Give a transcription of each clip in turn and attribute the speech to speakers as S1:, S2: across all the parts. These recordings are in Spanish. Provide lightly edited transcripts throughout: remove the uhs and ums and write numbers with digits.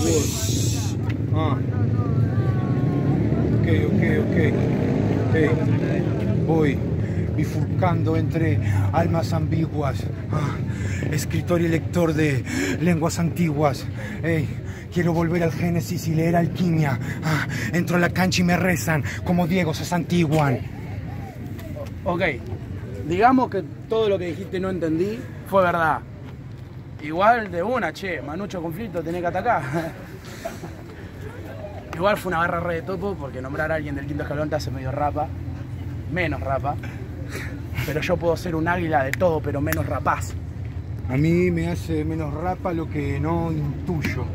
S1: Ah. Ok. Voy bifurcando entre almas ambiguas. Escritor y lector de lenguas antiguas. Quiero volver al Génesis y leer alquimia. Entro a la cancha y me rezan como Diego se santiguan.
S2: Ok, digamos que todo lo que dijiste no entendí, fue verdad. Igual de una, che, Manucho conflicto, tenés que atacar. Igual fue una barra re de topo porque nombrar a alguien del quinto escalón te hace medio rapa, menos rapa. Pero yo puedo ser un águila de todo, pero menos rapaz.
S1: A mí me hace menos rapa lo que no intuyo.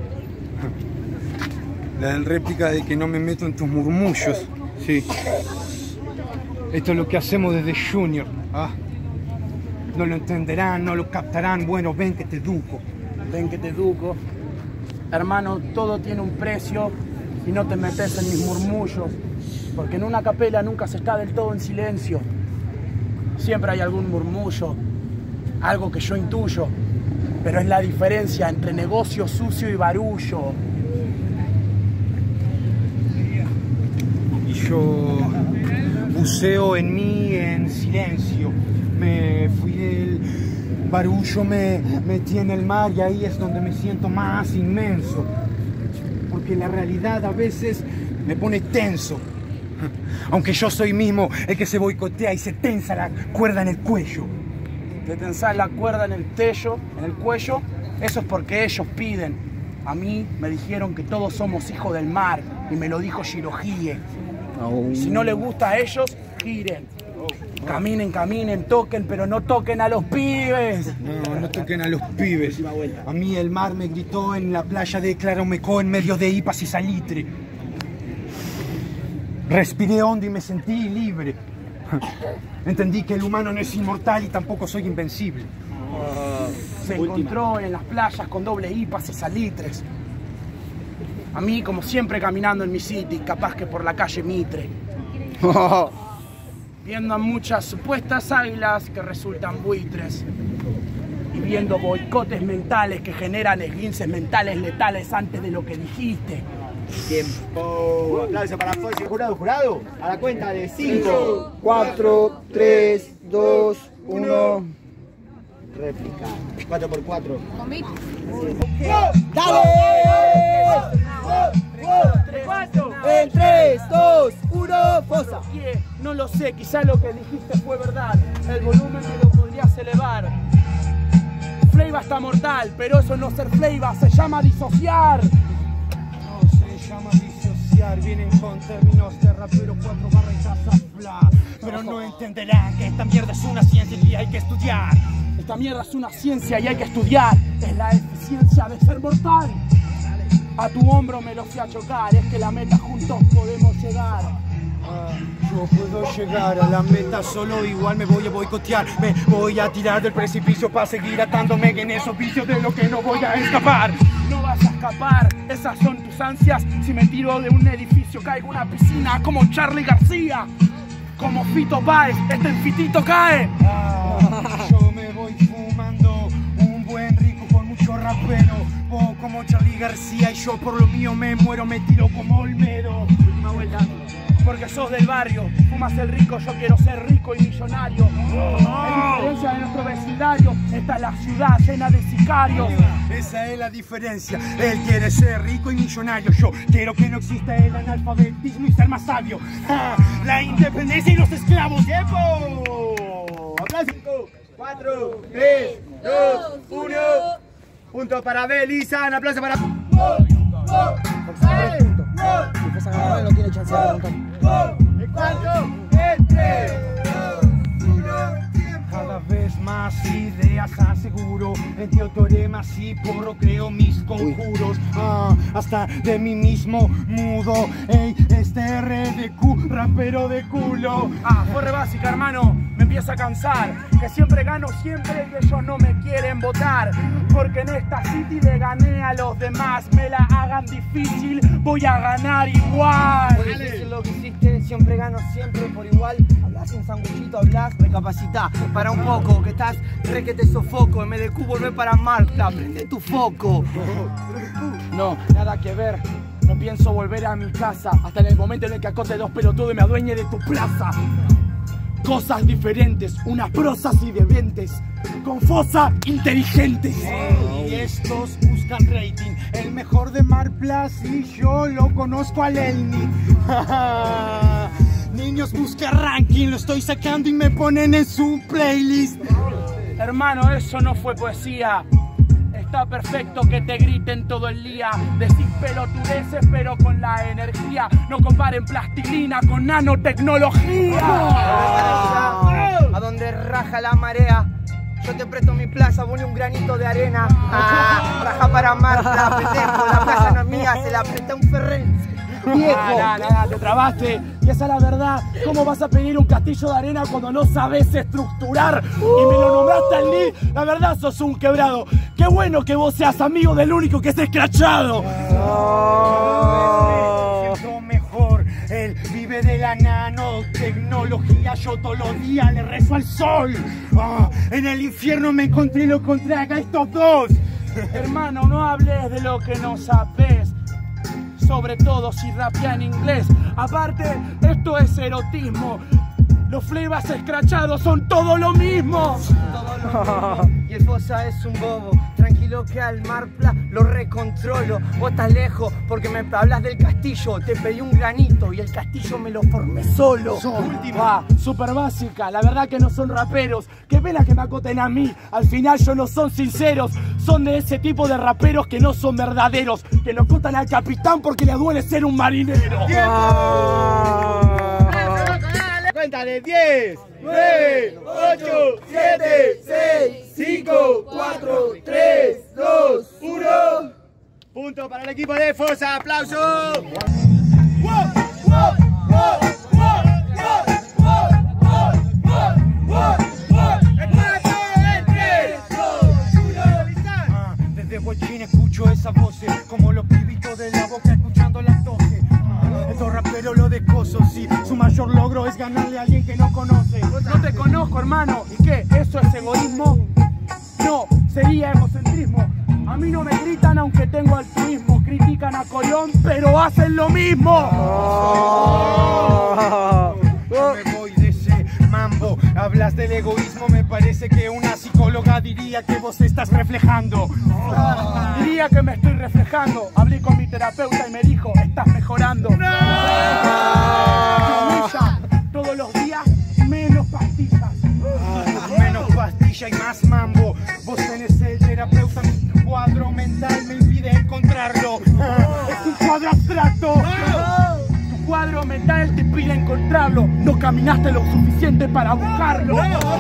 S1: La réplica de que no me meto en tus murmullos. Sí. Esto es lo que hacemos desde Junior. No lo entenderán, no lo captarán. Bueno, ven que te educo.
S2: Ven que te educo. Hermano, todo tiene un precio y no te metes en mis murmullos. Porque en una capela nunca se está del todo en silencio. Siempre hay algún murmullo, algo que yo intuyo. Pero es la diferencia entre negocio sucio y barullo.
S1: Y yo buceo en mí en silencio. Me fui del barullo, me metí en el mar y ahí es donde me siento más inmenso. Porque la realidad a veces me pone tenso. Aunque yo soy mismo el que se boicotea y se tensa la cuerda en el cuello.
S2: Te tensás la cuerda en el cuello, eso es porque ellos piden. A mí me dijeron que todos somos hijos del mar y me lo dijo Shirohige. Y si no les gusta a ellos, giren. Caminen, caminen, toquen, pero no toquen a los pibes.
S1: No toquen a los pibes. A mí el mar me gritó en la playa de Claromecó en medio de hipas y salitre. Respiré hondo y me sentí libre. Entendí que el humano no es inmortal y tampoco soy invencible.
S2: Se encontró en las playas con doble hipas y salitres. A mí, como siempre, caminando en mi city, capaz que por la calle Mitre. Viendo a muchas supuestas águilas que resultan buitres. Y viendo boicotes mentales que generan esguinces mentales letales antes de lo que dijiste.
S3: Tiempo. Aplauso para Fonsi, jurado, jurado. A la cuenta de 5, 4, 3, 2, 1. Réplica. 4x4. ¡Dale! En 3, 2, 1, fosa.
S2: No lo sé, quizá lo que dijiste fue verdad. El volumen me lo podrías elevar. Fleiva está mortal, pero eso no es ser Fleiva, se llama disociar.
S1: Vienen con términos de rapero 4 barras y azafla. Pero no entenderán que esta mierda es una ciencia y hay que estudiar.
S2: Esta mierda es una ciencia y hay que estudiar. Es la eficiencia de ser mortal. A tu hombro me lo fui a chocar. Es que la meta juntos podemos llegar.
S1: Yo puedo llegar a la meta solo, igual me voy a boicotear. Me voy a tirar del precipicio para seguir atándome en esos vicios de lo que no voy a escapar.
S2: No vas a escapar, esas son tus ansias. Si me tiro de un edificio caigo en una piscina como Charly García. Como Fito Páez, este fitito cae.
S1: Yo me voy fumando un buen rico con mucho rapero. O como Charly García y yo por lo mío me muero, me tiro como Olmedo.
S2: Última vuelta. Porque sos del barrio, fumas el rico, yo quiero ser rico y millonario. En diferencia de nuestro vecindario, está la ciudad llena de sicarios.
S1: Esa es la diferencia, él quiere ser rico y millonario. Yo quiero que no exista el analfabetismo y ser más sabio. La independencia y los esclavos.
S3: ¡Tiempo! ¡Aplausos! 5, 4, 3, 2, 1. Punto para Belisa, un aplauso para...
S4: Si fuese a ganar, no tiene chance de remontar.
S3: ¿En cuánto? En 3, 2, 1.
S1: Cada vez más ideas aseguro, en teoremas y porro creo mis conjuros. Hasta de mí mismo mudo. Ey, este RDQ, rapero de culo.
S2: Fue re básica, hermano. Me empieza a cansar, que siempre gano siempre y ellos no me quieren votar, porque en esta city le gané a los demás, me la hagan difícil, voy a ganar igual.
S4: Muy difícil lo que hiciste, siempre gano siempre por igual. Hablas un sanguchito, hablas, recapacitá, para un poco, que estás re que te sofoco, en MDQ volver para Marta, prende tu foco.
S2: No, nada que ver. No pienso volver a mi casa hasta en el momento en el que acote dos pelotudos y me adueñe de tu plaza. Cosas diferentes, unas prosas y devientes, con fosa inteligentes.
S1: Y estos buscan rating, el mejor de Mar Plaza y yo lo conozco al Elni. Niños busca ranking, lo estoy sacando y me ponen en su playlist.
S2: Hermano, eso no fue poesía. Está perfecto que te griten todo el día. Decís pelotudeces pero con la energía. No comparen plastilina con nanotecnología.
S4: A donde raja la marea, yo te presto mi plaza, ponle un granito de arena. Raja para Marta, pendejo, la plaza no es mía, se la presté a un Ferrer.
S2: Nada, te trabaste. Y esa es la verdad. ¿Cómo vas a pedir un castillo de arena cuando no sabes estructurar? Y me lo nombraste al Lee. La verdad sos un quebrado. Qué bueno que vos seas amigo del único que es escrachado.
S1: Siento mejor. Él vive de la nanotecnología. Yo todos los días le rezo al sol. En el infierno me encontré y lo encontré acá estos dos.
S2: Hermano, no hables de lo que no sabes. Sobre todo si rapea en inglés. Aparte, esto es erotismo. Los flebas escrachados son todo lo mismo.
S4: Todo lo mismo. Y el Fosa es un bobo. Tranquilo que al Marpla lo recontrolo. Vos estás lejos porque me hablas del castillo. Te pedí un granito y el castillo me lo formé solo.
S2: Última, super básica. La verdad que no son raperos. Qué pena que me acoten a mí. Al final yo no son sinceros. Son de ese tipo de raperos que no son verdaderos. Que lo acotan al capitán porque le duele ser un marinero.
S3: Cuenta de 10, 9, 8, 7, 6, 5, 4, 3, 2, 1. Punto para el equipo de Fosa. ¡Aplauso!
S1: Desde Huachín escucho esas voces como los pibitos de la boca escuchando las 12. Estos raperos lo descoso, sí. Su mayor logro es ganarle a alguien que no conoce.
S2: No te conozco, hermano. ¿Y qué? ¿Eso es egoísmo? No, sería egocentrismo. A mí no me gritan aunque tengo altruismo. Critican a Colón, pero hacen lo mismo.
S1: Yo me voy de ese mambo. Hablas del egoísmo, me parece que una psicóloga diría que vos te estás reflejando.
S2: Diría que me estoy reflejando. Hablé con mi terapeuta y me dijo, estás mejorando. Todos los días menos pastillas.
S1: Menos pastilla y más mambo. Vos tenés el terapeuta, mi cuadro mental me impide encontrarlo. Es un cuadro abstracto.
S2: Tu cuadro mental te impide encontrarlo. No caminaste lo suficiente para buscarlo.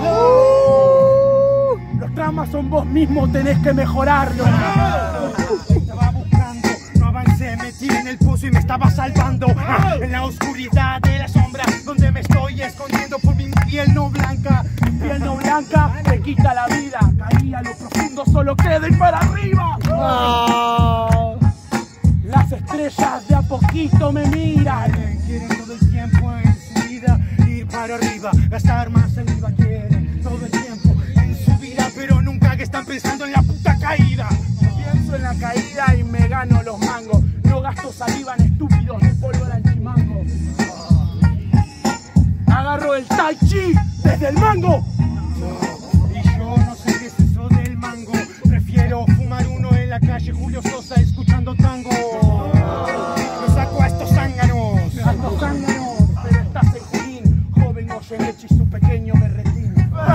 S2: Los traumas son vos mismo, tenés que mejorarlo.
S1: Estaba buscando, no avancé, metí en el pozo y me estaba salvando. En la oscuridad de la sombra, donde me estoy escondiendo por mi piel no blanca.
S2: Piel no blanca te quita la vida. Caí a lo profundo, solo queda ir para arriba. Las estrellas de a poquito me miran.
S1: Quieren todo el tiempo en su vida ir para arriba, gastar más saliva. Quieren todo el tiempo en su vida, pero nunca que están pensando en la puta caída.
S2: Pienso en la caída y me gano los mangos. No gasto saliva en estúpidos de polvo al anchimango. Agarro el tai chi desde el mango.
S1: Y yo no sé qué es eso del mango. Prefiero fumar uno en la calle Julio Sosa escuchando tango. Lo saco a estos zánganos.
S2: A estos zánganos, pero estás en Junín. Joven Goyeneche y su pequeño berretín.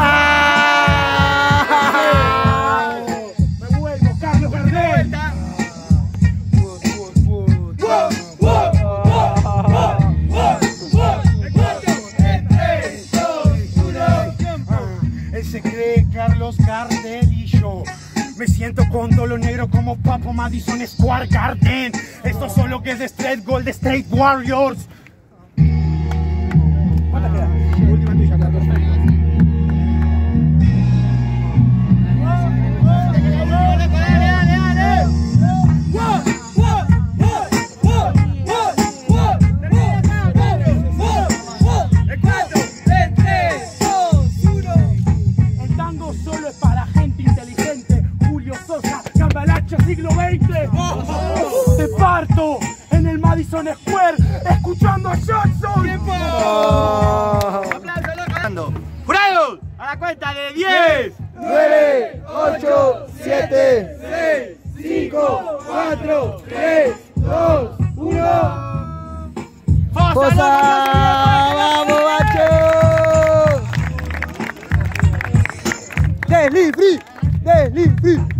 S2: Me vuelvo Carlos Gardel.
S1: Él se cree Carlos Gardel y yo me siento con todo negro como Papo Madison Square Garden. Esto solo que es de Straight Gold, de Straight Warriors.
S2: ¿Cuántas quedan? Última tuya, 14. cuarto en el Madison Square escuchando a Jackson.
S3: ¡Tiempo! ¡Aplausos, loco! ¡Jurados! A la cuenta de 10,
S4: 9, 8, 7,
S3: 6, 5, 4, 3, 2, 1.
S4: ¡Fosa! ¡Vamos, macho! ¡Delivery! ¡Delivery!